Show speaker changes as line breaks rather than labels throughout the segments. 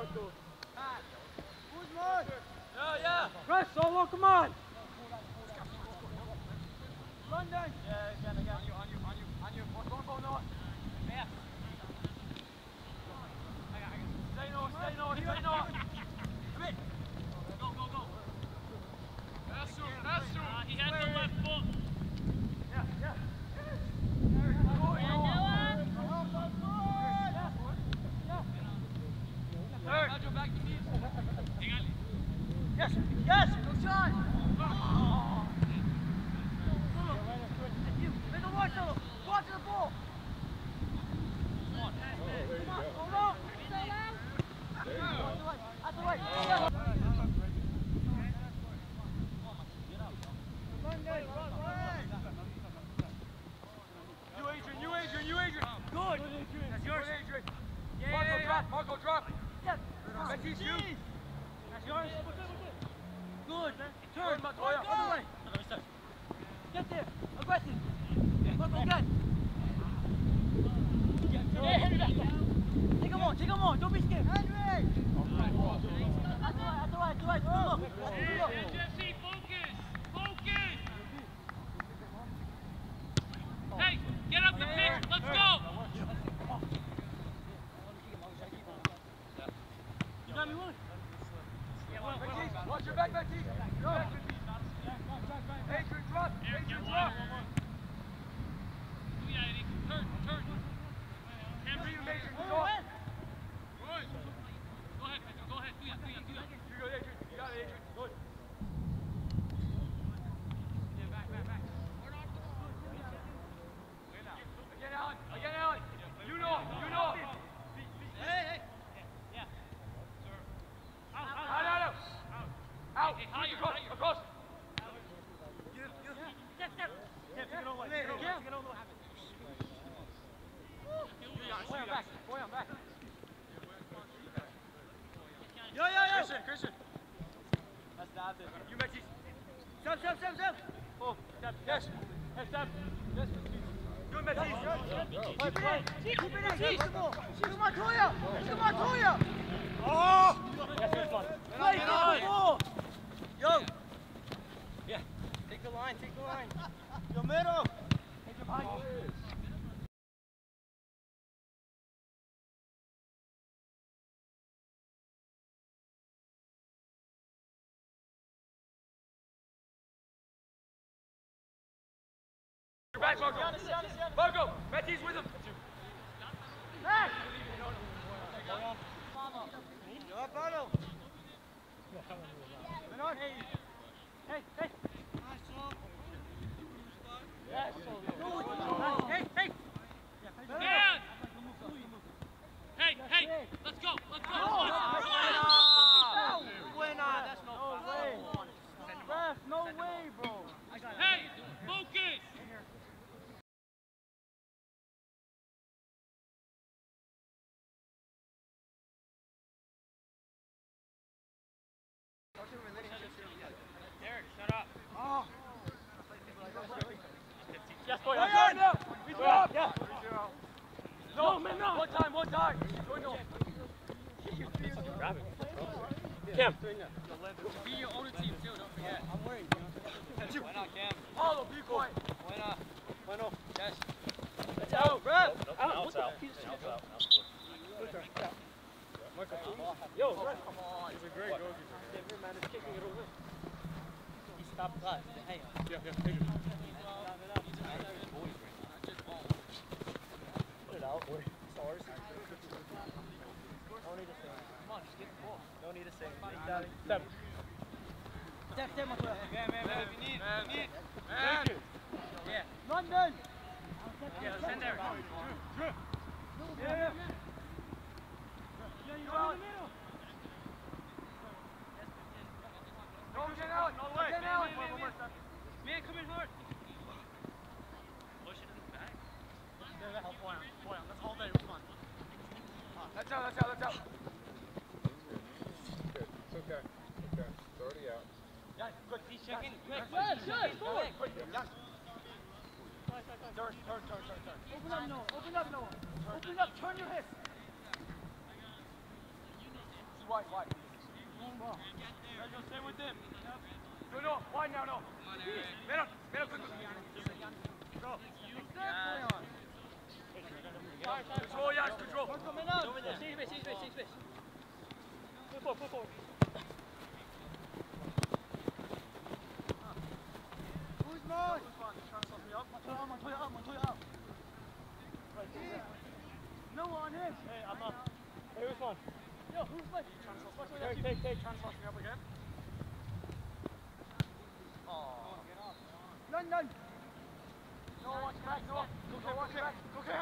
Press, Solo, come on! London!
Yeah, again. On you. What's going on? Yeah. Stay north. Come in. Go. That's true. He had the left foot. Yeah. Third. Back to me. Yes. Go shot. Watch the ball! Come on, hold on! Out the way! You Adrian! Good! That's yours, Adrian! Marco, drop! Yes! Matisse, you! That's yours! Good! Turn, Montoya! Other way! Get there! Aggressive! Marco, good! Take him on! Don't be scared! Henry! That's all right. Good look!
Jesse, focus! Hey, get up the pitch! Let's go!
You got me one?
Watch your back, Matisse! Go! Adrian, drop!
Turn.
Can't read him, Adrian. Go
ahead, Pedro. Go ahead. Do ya.
You go, Adrian. You got it, Adrian. Good. Yeah, back. Again, Alan. You know.
Hey. Yeah.
Out.
Hey,
Across.
Step. Get on the way.
Boy, I'm back.
Yo.
Christian.
That's not it.
You, Matisse.
Step.
Oh, step. Yes. Hey, step. Yes. Good, Matisse.
Keep it in. Keep the ball. Shoot Montoya.
Oh!
Yes, it's fun. Play the ball. Yo.
Yeah.
Take the line. Yo, middle. Take your behind.
You're back, Marco. Matisse with him.
Back. Yo, Pablo. Hey. Yes. Hey.
Man! Hey, let's go. Come on.
That's no way. Ref, no way, bro.
Hey, focus! Derek, shut up.
Yes, boy.
Yeah.
No, man, no. One time. Grab it. Cam. Be your own team too, don't forget.
I'm worried.
Why not, Cam? Paulo, be quiet.
Why not?
Yes.
It's out, bro.
Out. Yo, come on. He's a great goalkeeper.
Man is kicking it over.
He stopped us. Hey.
Yeah.
Put it out. Stars. No need to sing.
Come on, just get the ball.
No need to sing.
Step.
Step, Montoya.
Man, if you need.
Man.
Yeah.
London.
Yeah, let's send Derek.
Yeah.
You out.
Go get out. No way.
Man, come in hard. Push it in the back.
That's all day. Come on.
That's out.
Good. It's okay. It's already out.
Yeah, good.
He's checking. Quick.
Quick. Yeah. Turn.
Open up, Noah. Open up. Turn your hips.
wide. Guys, stay with them. No, wide now, no. Man up, quick. Go. Control, yes, control.
Stay space. Pull forward.
Who's mine? No on him.
Hey, I'm up. Hey, which one? Yo, who's my? Take.
Transfer me up again.
None.
No, watch back, no. Go Cam.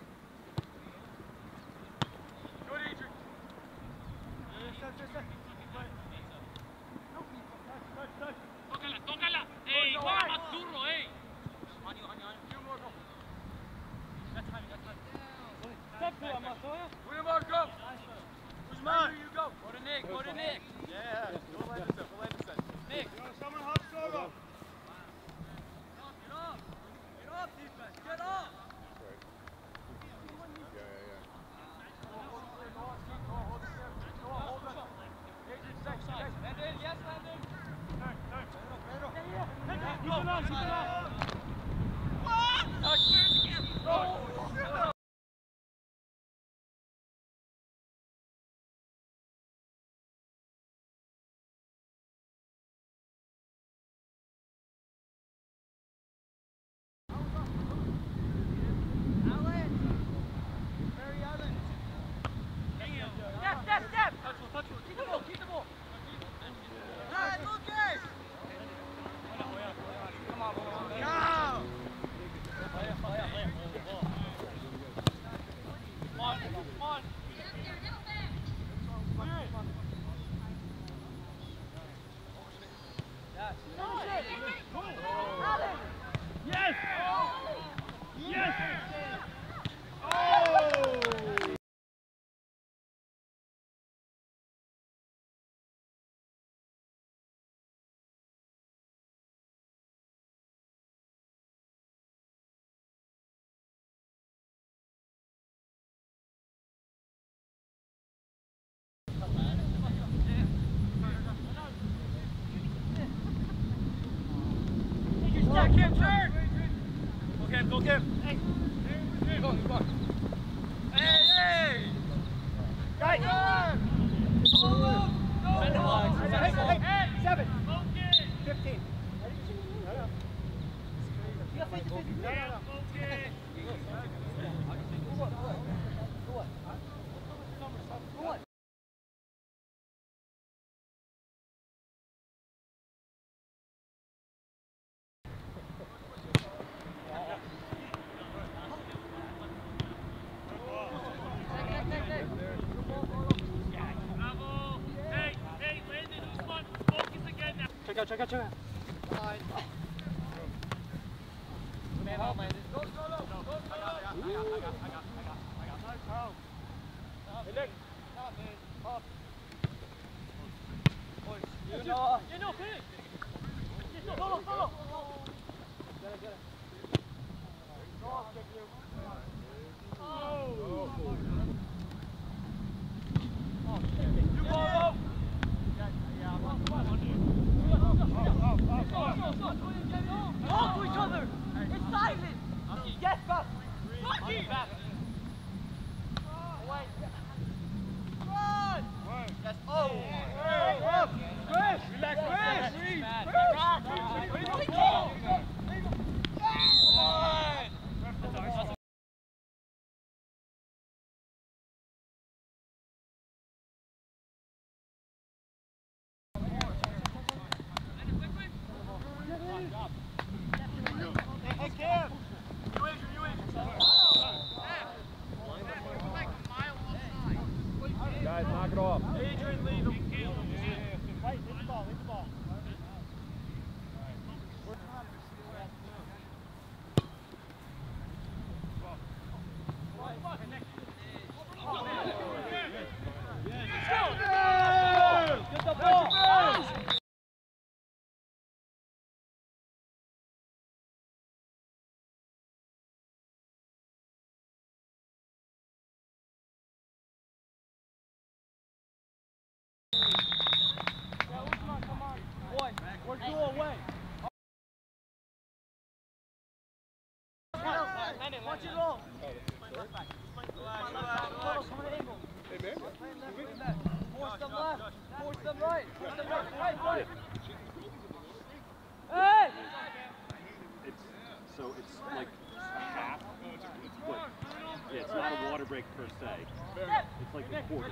Good, Adrian.
Tócala. Ey, juega más duro, ey.
Few more, go.
That's time.
William, go.
Who's mine?
You go. Go to Nick.
Yeah. We'll land this in.
Nick.
Someone help Soro.
Get up, defense. Get up.
Right. Yeah.
Landon, yes, Landon. Step. Touch. Keep the ball. Alright, Lucas. Come on,
Go!
Come on.
Yes! Yes! Oh!
Kim, turn.
Go, Kim.
Hey. Go. Hey.
Guys!
Send the ball.
Hey, 7.
Okay.
15. You got 50.
Okay.
What?
Bravo. Hey, Landon, come on. Focus again now.
Check out.
Man out, Landon. Go.
Hey, Nick.
No, finish.
Solo. Get it.
Talk to each other. It's silent.
Yes, boss.
Back.
Run.
Yes. Oh. Chris. Relax. Hey, Kim.
You Adrian.
Guys, knock it off.
Adrian, lead him.
Leave the ball. Watch it roll.
Hey, man.
Force them left. Force them right. Force them right. Right. Hey!
So it's like a half, but yeah, it's not a water break per se. It's like a quarter.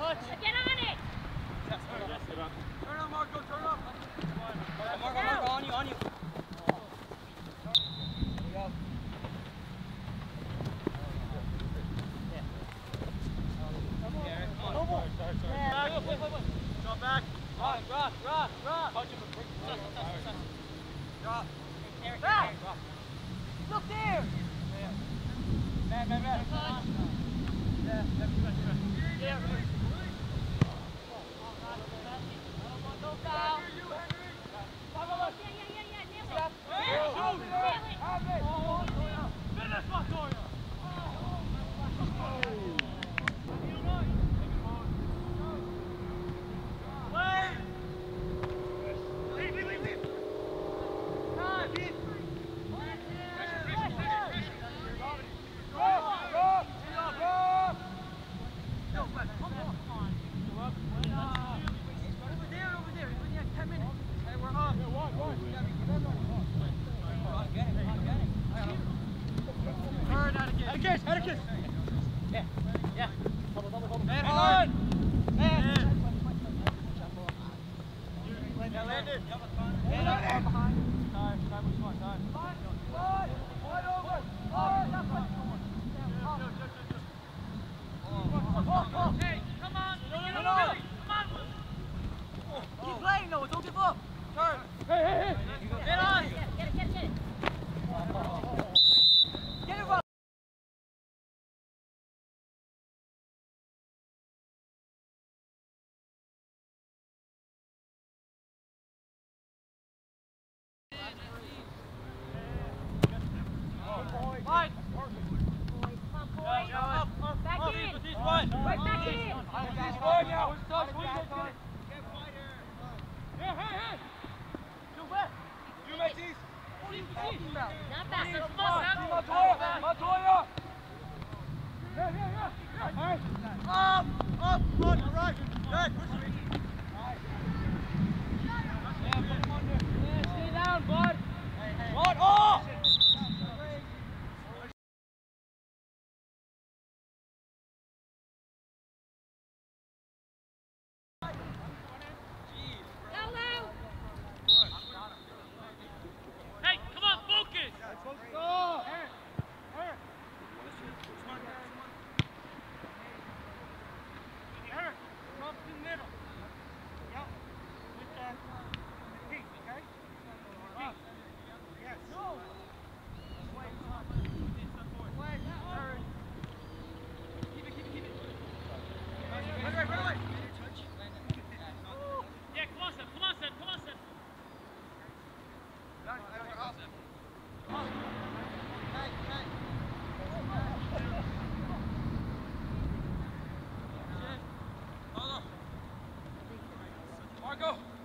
Get on it!
Turn up, Marco, turn up.
Marco, on you.
Drop back.
Rock.
Drop.
Eric,
Back.
drop.
Look there!
Man.
Yeah. No foul.
Atticus!
Yeah. Double.
Man, on!
Man.
Landed.
Time.
Hey, come on!
Keep playing, Noah. Don't give up. Turn.
Hey!
Get on!
Get it. Get it, Rob.
Fine!
Back in.
Run!
Right back in.
He's going now.
Hey!
You, Matisse.
Not back.
Montoya! Yeah. Up, on the right. Good.
Stay down, bud.
Run off!
Hey, come on, focus! Yeah, come on, Seth.
Marco!